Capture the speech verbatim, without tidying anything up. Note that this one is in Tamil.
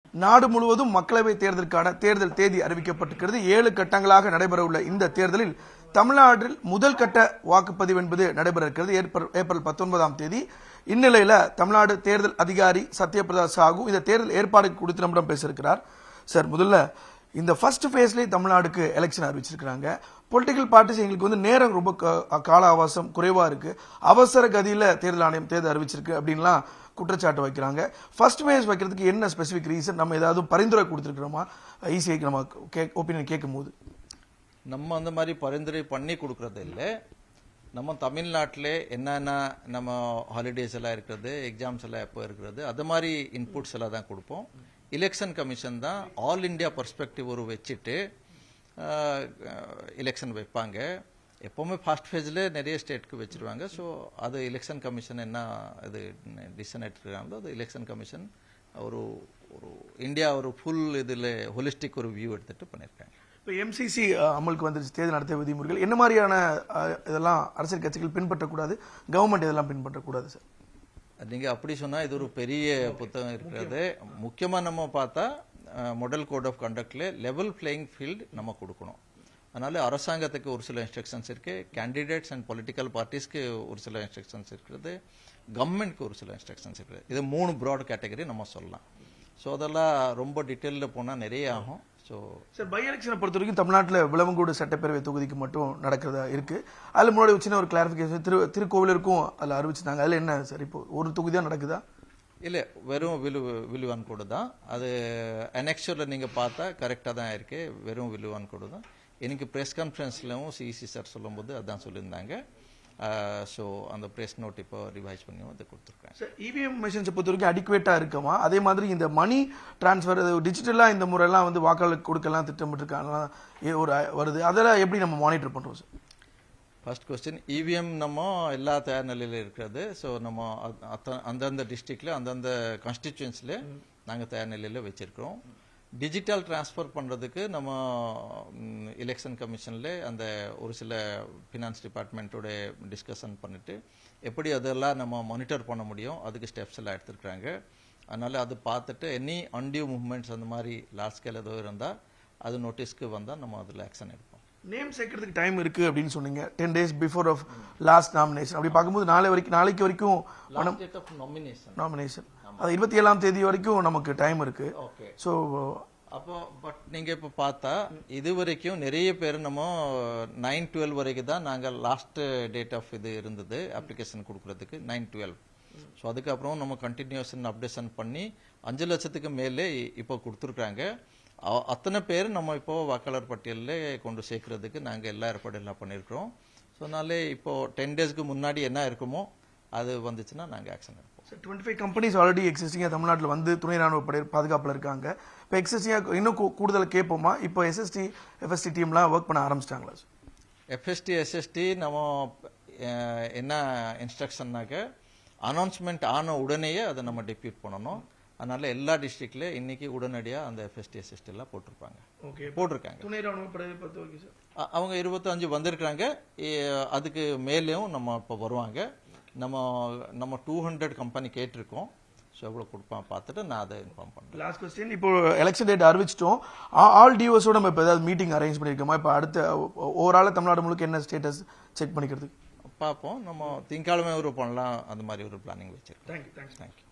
நாடு முழுவதும் மக்களவை தேர்தலுக்கான தேர்தல் தேதி அறிவிக்கப்பட்டிருக்கிறது. ஏழு கட்டங்களாக நடைபெறவுள்ள இந்த தேர்தலில் தமிழ்நாட்டில் முதல் கட்ட வாக்குப்பதிவு என்பது நடைபெற இருக்கிறது ஏப்ரல் பத்தொன்பதாம் தேதி. இந்நிலையில தமிழ்நாடு தேர்தல் அதிகாரி சத்யபிரதா சாஹூ இந்த தேர்தல் ஏற்பாடு குறித்து நம்மிடம் பேசியிருக்கிறார். சார், முதல்ல இந்த ஃபர்ஸ்ட் ஃபேஸ்லேயே தமிழ்நாடுக்கு எலெக்ஷன் அறிவிச்சிருக்கிறாங்க. பொலிட்டிக்கல் பார்ட்டிஸ் எங்களுக்கு வந்து நேரம் ரொம்ப கால அவகாசம் குறைவா இருக்கு, அவசர கதியில தேர்தல் ஆணையம் தேர்தல் அறிவிச்சிருக்கு அப்படின்லாம் குற்றச்சாட்டு வைக்கிறாங்க. ஃபர்ஸ்ட் ஃபேஸ் வைக்கிறதுக்கு என்ன ஸ்பெசிபிக் ரீசன்? நம்ம ஏதாவது பரிந்துரை கொடுத்துருக்கிறோமா ஈஸியாக நம்ம ஒப்பீனியன் கேட்கும் போது? நம்ம அந்த மாதிரி பரிந்துரை பண்ணி கொடுக்கறது இல்லை. நம்ம தமிழ்நாட்டில் என்னென்ன நம்ம ஹாலிடேஸ் எல்லாம் இருக்கிறது, எக்ஸாம்ஸ் எல்லாம் எப்போ இருக்கிறது, அது மாதிரி இன்புட்ஸ் எல்லாம் தான் கொடுப்போம். எலெக்ஷன் கமிஷன் தான் ஆல் இண்டியா பர்ஸ்பெக்டிவ் ஒரு வச்சுட்டு எலெக்ஷன் வைப்பாங்க. எப்போவுமே ஃபர்ஸ்ட் ஃபேஸில் நிறைய ஸ்டேட்டுக்கு வச்சுருவாங்க. ஸோ அது எலெக்ஷன் கமிஷன் என்ன இது டிசிஷன் எடுத்துருக்காங்களோ அது எலெக்ஷன் கமிஷன் ஒரு ஒரு இந்தியா ஒரு ஃபுல் இதில் ஹோலிஸ்டிக் ஒரு வியூ எடுத்துகிட்டு பண்ணியிருக்காங்க. இப்போ எம்சிசி அமலுக்கு வந்துருச்சு, தேர்தல் நடத்த விதிமுறைகள் என்ன மாதிரியான இதெல்லாம் அரசியல் கட்சிகள் பின்பற்றக்கூடாது, கவர்மெண்ட் இதெல்லாம் பின்பற்றக்கூடாது சார்? நீங்கள் அப்படி சொன்னால் இது ஒரு பெரிய புத்தகம் இருக்கிறது. முக்கியமாக நம்ம பார்த்தா மாடல் கோட் ஆஃப் கண்டக்டில் லெவல் பிளேயிங் ஃபீல்டு நம்ம கொடுக்கணும். அதனால அரசாங்கத்துக்கு ஒரு சில இன்ஸ்ட்ரக்ஷன்ஸ் இருக்கு, கேண்டிடேட்ஸ் அண்ட் பொலிட்டிக்கல் பார்ட்டிஸ்க்கு ஒரு சில இன்ஸ்ட்ரக்ஷன்ஸ் இருக்கிறது, கவர்மெண்ட்க்கு ஒரு சில இன்ஸ்ட்ரக்ஷன்ஸ் இருக்குது. இது மூணு ப்ராட் கேட்டகரி நம்ம சொல்லலாம். ஸோ அதெல்லாம் ரொம்ப டீட்டெயிலில் போனால் நிறைய ஆகும். ஸோ சார், பை எலெக்ஷனை பொறுத்த வரைக்கும் தமிழ்நாட்டில் விளவங்கோடு சட்டப்பேரவை தொகுதிக்கு மட்டும் நடக்கிறதா இருக்கு. அதில் முன்னாடி சின்ன ஒரு கிளாரிஃபிகேஷன், திரு திருக்கோவிலருக்கும் அதில் அறிவிச்சிருந்தாங்க. அதில் என்ன சார் இப்போ ஒரு தொகுதி தான் நடக்குதா? இல்லை, வெறும் விலு விலுவான் கோடு தான். அது அனெக்ஷரில் நீங்கள் பார்த்தா கரெக்டாக தான் இருக்கு, வெறும் விலுவான் கோடு தான். எனக்கு ப்ரெஸ் கான்ஃபரன்ஸ்லையும் சிஇசி சார் சொல்லும்போது அதான் சொல்லியிருந்தாங்க. ஸோ அந்த ப்ரெஸ் நோட் இப்போ ரிவைஸ் பண்ணி வந்து கொடுத்துருக்காங்க. சார், இவிஎம் மிஷின்ஸை பொறுத்த வரைக்கும் அடிக்குவேட்டாக இருக்குமா? அதே மாதிரி இந்த மணி டிரான்ஸ்ஃபர் டிஜிட்டலாக இந்த முறையெல்லாம் வந்து வாக்காளருக்கு கொடுக்கலாம் திட்டமிட்டிருக்காங்க ஒரு வருது, அதெல்லாம் எப்படி நம்ம மானிட்டர் பண்ணுறோம் சார்? ஃபர்ஸ்ட் கொஸ்டின், இவிஎம் நம்ம எல்லா தயார் நிலையில் இருக்கிறது. ஸோ நம்ம அந்தந்த டிஸ்ட்ரிக்டில் அந்தந்த கான்ஸ்டிடியூன்ஸில் நாங்கள் தயார் நிலையில் வச்சுருக்கிறோம். டிஜிட்டல் டிரான்ஸ்ஃபர் பண்ணுறதுக்கு நம்ம எலெக்ஷன் கமிஷனில் அந்த ஒரு சில ஃபினான்ஸ் டிபார்ட்மெண்ட்டோட டிஸ்கஷன் பண்ணிவிட்டு எப்படி அதெல்லாம் நம்ம மானிட்டர் பண்ண முடியும் அதுக்கு ஸ்டெப்ஸ் எல்லாம் எடுத்துருக்குறாங்க. அதனால் அது பார்த்துட்டு எனி அன்டியூ மூவ்மெண்ட்ஸ் அந்த மாதிரி லார்ஜ் ஸ்கேல் ஏதோ இருந்தால் அது நோட்டீஸ்க்கு வந்தால் நம்ம அதில் ஆக்ஷன் எடுப்போம். நேம் சேர்க்கறதுக்கு டைம் இருக்கு அப்படின்னு சொன்னீங்க, ten days before of last nomination. அப்படி பார்க்கும்போது நாளை வரைக்கும் நாளைக்கு வரைக்கும் நாமினேஷன் அது இருபத்தி ஏழாம் தேதி வரைக்கும் நமக்கு டைம் இருக்கு. ஸோ அப்போ பட் நீங்கள் இப்போ பார்த்தா இது வரைக்கும் நிறைய பேர் நம்ம நைன் டுவெல் வரைக்கும் தான் நாங்கள் லாஸ்ட் டேட் ஆஃப் இது இருந்தது அப்ளிகேஷன் கொடுக்கறதுக்கு நைன் டுவெல். ஸோ அதுக்கப்புறம் நம்ம கண்டினியூஷன் அப்டேஷன் பண்ணி அஞ்சு லட்சத்துக்கு மேலே இப்போ கொடுத்துருக்காங்க. அத்தனை பேர் நம்ம இப்போ வாக்காளர் பட்டியலில் கொண்டு சேர்க்கறதுக்கு நாங்கள் எல்லா ஏற்பாடெல்லாம் பண்ணியிருக்கிறோம். ஸோ அதனால இப்போ டென் டேஸ்க்கு முன்னாடி என்ன இருக்குமோ அது வந்துச்சுன்னா நாங்கள் ஆக்ஷன் எடுப்போம். டுவெண்ட்டி ஃபைவ் கம்பெனிஸ் ஆல்ரெடி எக்ஸிஸ்டிங்காக தமிழ்நாட்டில் வந்து துணை ராணுவ படை பாதுகாப்பில் இருக்காங்க. இப்போ எக்ஸிஸ்டிங்காக இன்னும் கூடுதல் கேட்போமா? இப்போ எஸ்எஸ்டி எஃப்எஸ்டி டீம்லாம் ஒர்க் பண்ண ஆரம்பிச்சிட்டாங்களா? எஃப்எஸ்டி எஸ்எஸ்டி நம்ம என்ன இன்ஸ்ட்ரக்ஷன்னாக்க அனௌன்ஸ்மெண்ட் ஆன உடனேயே அதை நம்ம டெப்யூட் பண்ணணும். அதனால எல்லா டிஸ்ட்ரிக்ட்ல இன்னைக்கு உடனடியாக அந்த எஃப்எஸ்டி எஸ்எஸ்டி எல்லாம் போட்டிருப்பாங்க போட்டிருக்காங்க துணை ராணுவ படையை பொறுத்த வரைக்கும் சார் அவங்க இருபத்தஞ்சு வந்திருக்கிறாங்க. அதுக்கு மேலேயும் நம்ம இப்போ வருவாங்க. நம்ம நம்ம டூ ஹண்ட்ரட் கம்பெனி கேட்டிருக்கோம். ஸோ எவ்வளோ கொடுப்பான் பார்த்துட்டு நான் அதை இன்ஃபார்ம் பண்ணுறேன். லாஸ்ட் கொஸ்டின், இப்போ எலெக்ஷன் டேட் அறிவிச்சிட்டோம், ஆல் டிஓஸோட நம்ம இப்போ ஏதாவது மீட்டிங் அரேஞ்ச் பண்ணியிருக்கோமா? இப்போ அடுத்த ஓவரால் தமிழ்நாடு முழுக்க என்ன ஸ்டேட்டஸ் செக் பண்ணிக்கிறதுக்கு பார்ப்போம். நம்ம திங்கக்கிழமை ஒரு பண்ணலாம், அந்த மாதிரி ஒரு பிளானிங் வச்சிருக்கோம். Thank you thanks thank you